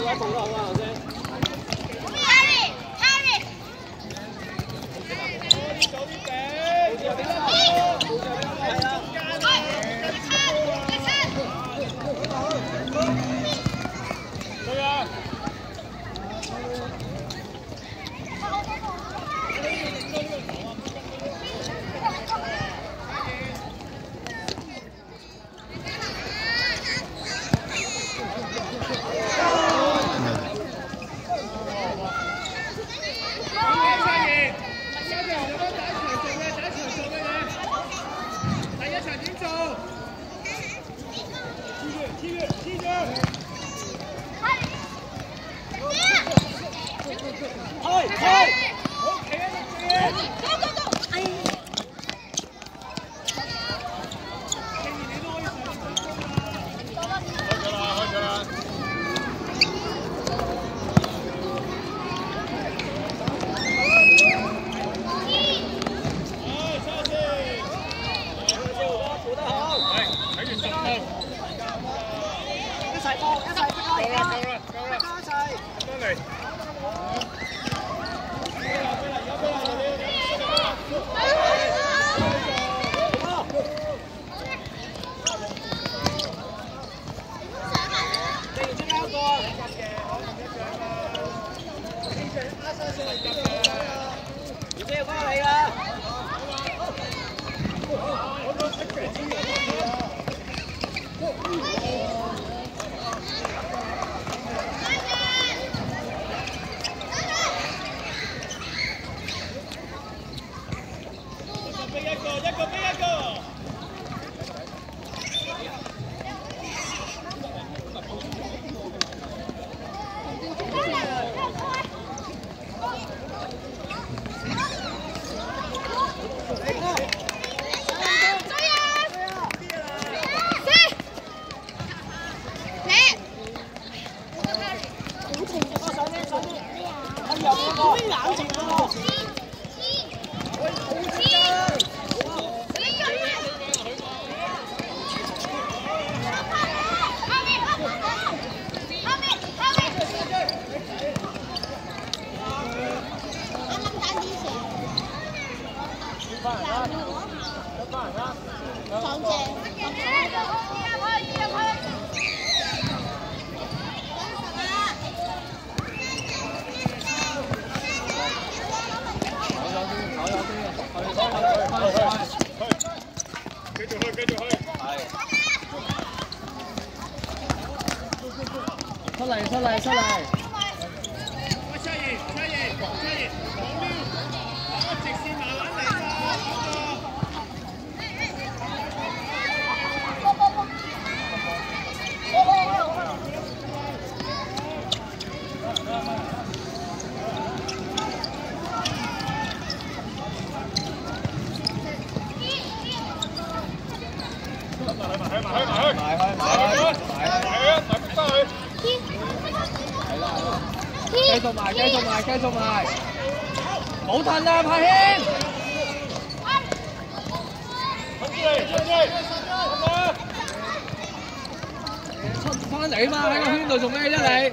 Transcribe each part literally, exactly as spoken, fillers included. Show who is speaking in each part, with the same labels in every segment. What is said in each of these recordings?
Speaker 1: 做得好啊，頭先。
Speaker 2: Harry Harry。
Speaker 1: 早啲頂。係啊。對啊。
Speaker 3: 出嚟出嚟出嚟！
Speaker 1: 喂，七爺七爺七爺，冇撩，打直線慢慢嚟啦。埋去埋去埋去埋去埋去埋去埋去翻去。係啦，繼續埋，繼續埋，繼續埋，冇褪啦，柏軒。出嚟，出嚟，出翻嚟嘛！喺個圈度做咩啫你？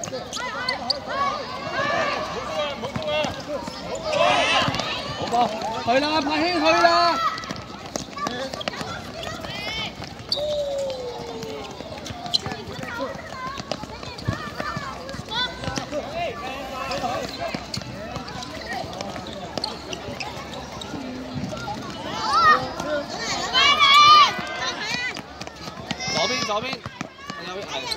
Speaker 1: 好波，去啦，柏軒去啦！左邊左邊，右邊係。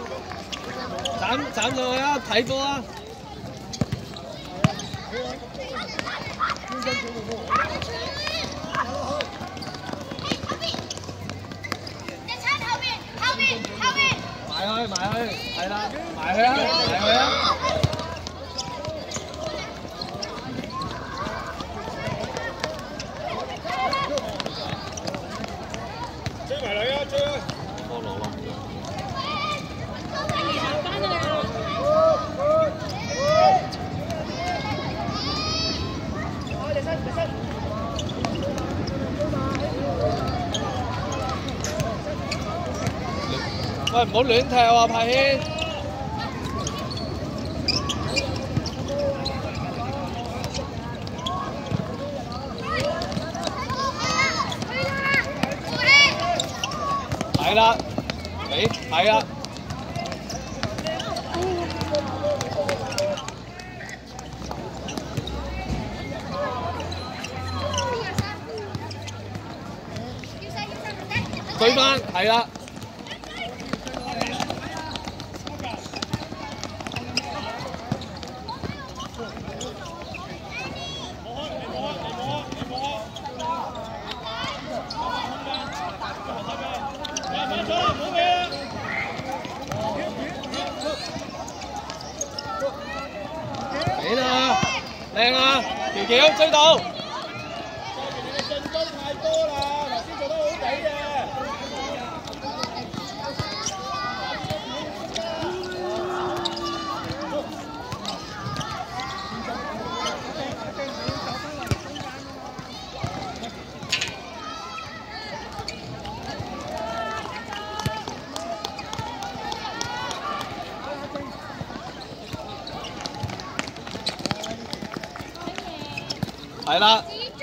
Speaker 1: 斬斬上去啊！睇波啊！ 埋去埋去，係啦，埋去啊，埋去啊！追埋嚟啊！追啊！波羅咯。喂，唔好亂踢喎，柏軒。係啦，你係啦。追翻，係啦。嚟啦，靚啊，條橋追到。進攻太多啦，頭先做得好抵嘅。係啦。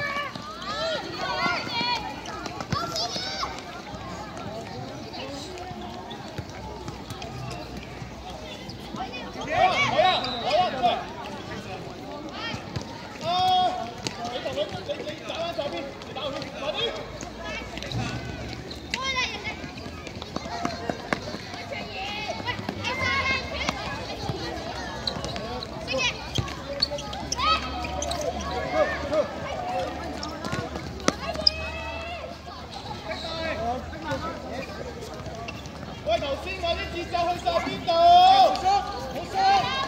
Speaker 1: 喂，頭先我啲節奏去晒邊度？好疏，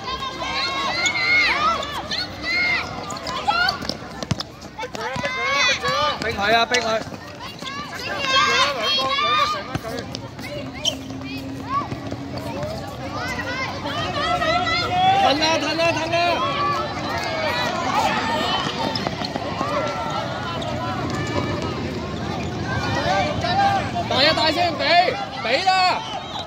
Speaker 1: 逼佢啊！逼佢！騰啊！騰啊！騰啊！大一大聲俾俾啦！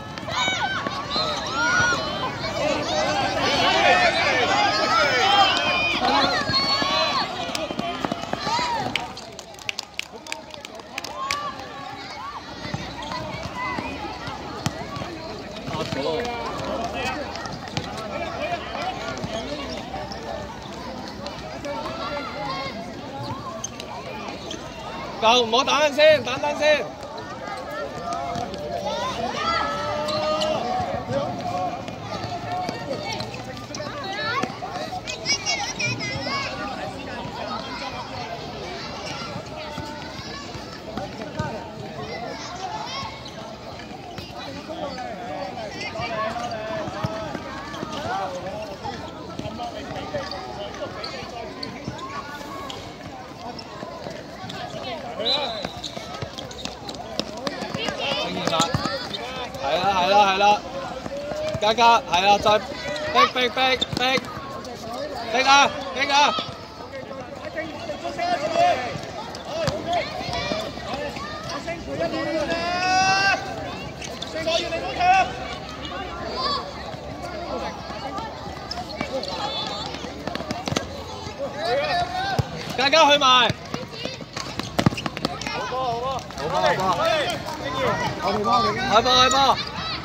Speaker 1: 夠唔好打緊先，等等先。係啦係啦係啦，加加係啦，再逼逼逼逼逼啊逼啊！加加去埋。好波好波好波好波！開波開波開波！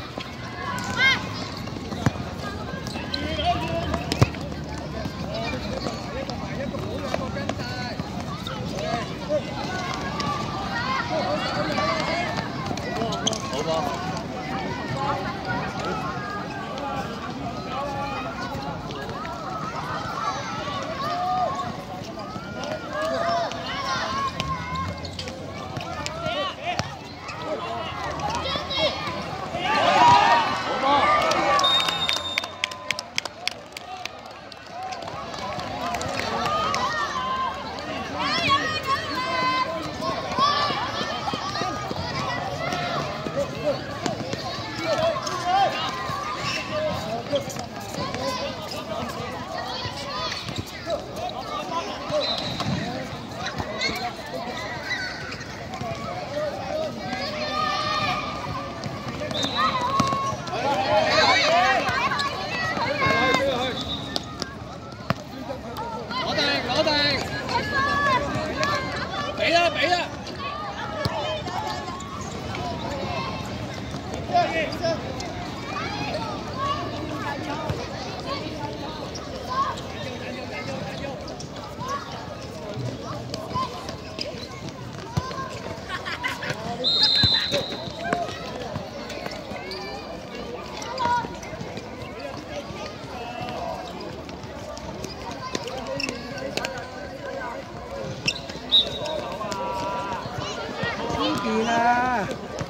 Speaker 1: 好波！ 啦，俾啦。
Speaker 3: 邊啊！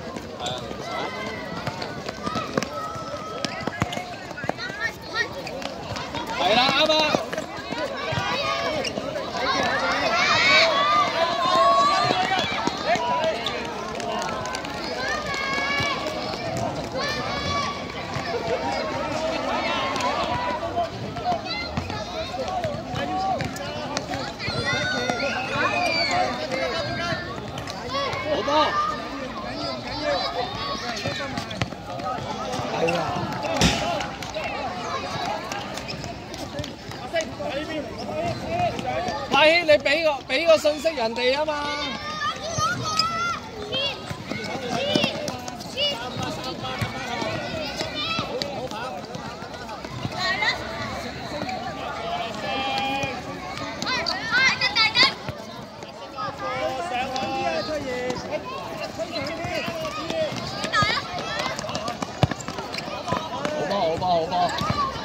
Speaker 1: 係啦，啱啊！好波！係啊！泰軒，你俾個俾個信息人哋啊嘛！好波好波！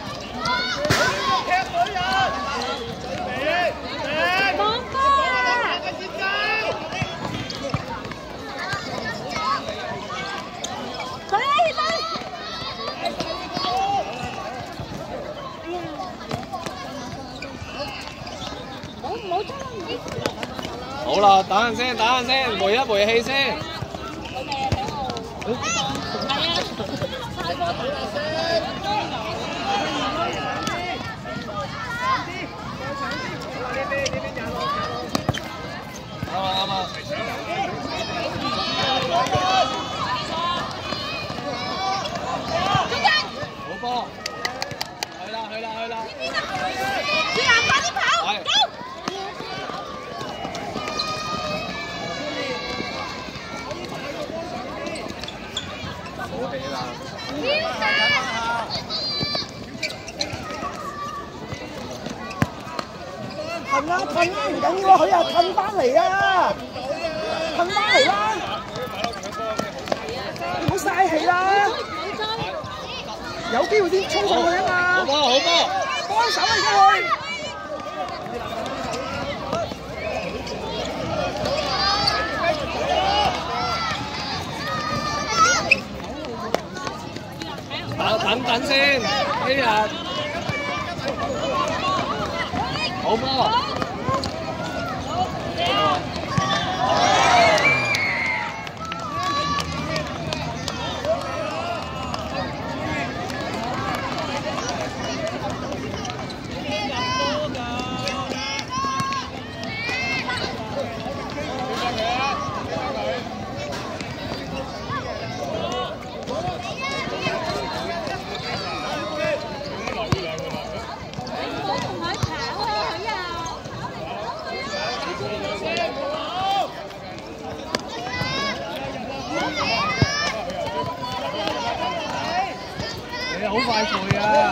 Speaker 1: 好啦，等陣先，等陣先，回一回氣先。啱啊啱啊！好波！去啦去啦去啦！
Speaker 2: 志南快啲跑！
Speaker 1: 係。好起啦！
Speaker 3: 褪啦褪啦，唔緊要啊，佢又褪翻嚟啊，褪翻嚟啦，唔好嘥氣啦，有機會先衝上去啊嘛！
Speaker 1: 好波好波！
Speaker 3: 幫手啊而家佢。
Speaker 1: 等等先，呢日好波。你好快攰啊！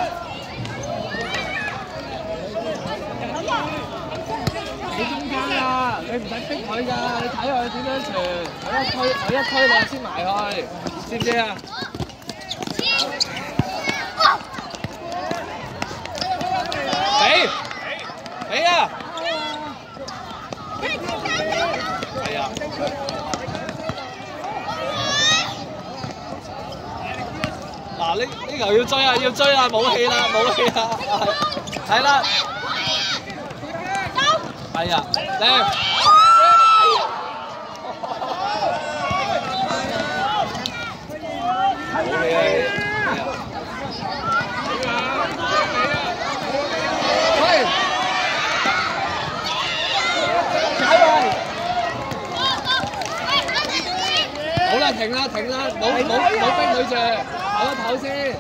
Speaker 1: 你中間啊，你唔使逼佢㗎，你睇佢點樣傳，佢一推佢一推落先埋去，知唔知啊？俾俾啊！係啊！嗱，呢呢球要追啊，要追啊，冇氣啦，冇氣啦，係啦，係啊，靚，冇氣啊，喂，解圍，好啦，停啦，停啦，冇冇冇逼佢住。唞一唞先。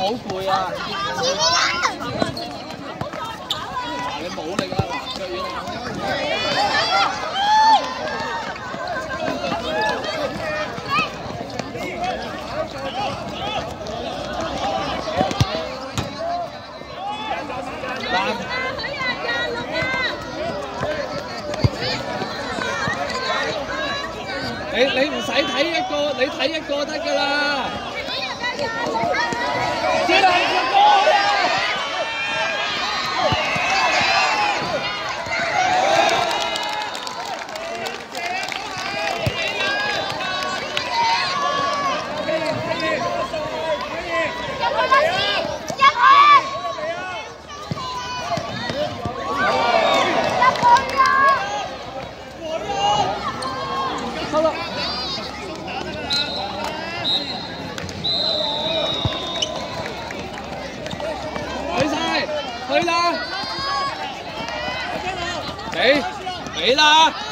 Speaker 1: 好攰啊！
Speaker 2: 前面啊！
Speaker 1: 你冇力啊，嗱，腳軟啊！你你唔使睇一個，你睇一個得㗎啦。小林跳過去啊！去啦！俾俾啦！